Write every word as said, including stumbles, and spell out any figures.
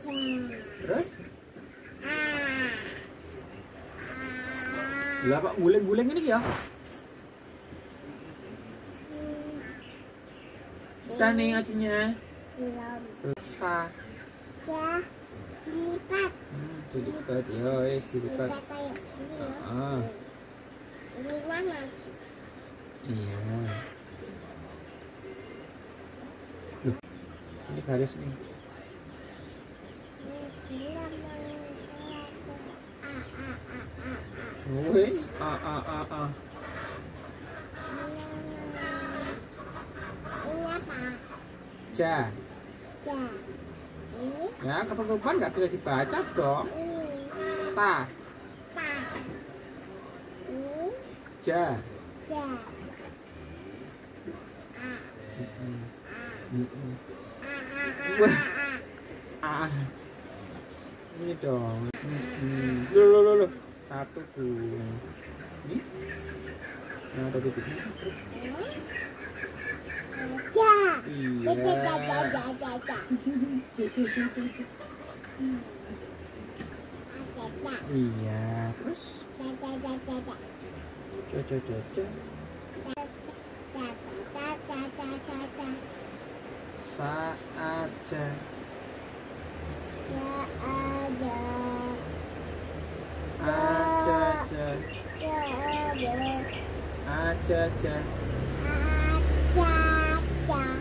Terus? Lah Pak guling-guling ini ya? Tani ngajinya. Sa. Ja. Dilipat. Hmm, dilipat ya, wis dilipat. Dilipat kayak sini ya. Ah. Ini mana sih? Iya. Loh. Ini garis nih. Woi, a a a a. Ini apa? Ja. Ja. Ini. Ya, ketutupan nggak bisa dibaca dong. Ini. Ta. Ta. Ini. Ja. Ja. A. Mm-mm. A. Mm-mm. A. A. A. Wah. A. Ah. Ini dong. Mm-mm. Loh, loh, loh, loh. Satu tuh. Ini. Nah, ada titiknya. Ja. Iya. Ja. Ja. Ja. Ja. Ja. Ja. Cek, cek, cek, cek, cek. Ja. Ja. Iya. Terus. Ja. Ja. Ja. Ja. Ja. Cek, cek, cek, cek. Sa aja. Ya ada. Aja, aja. Ya ada. Aja, aja. Aja.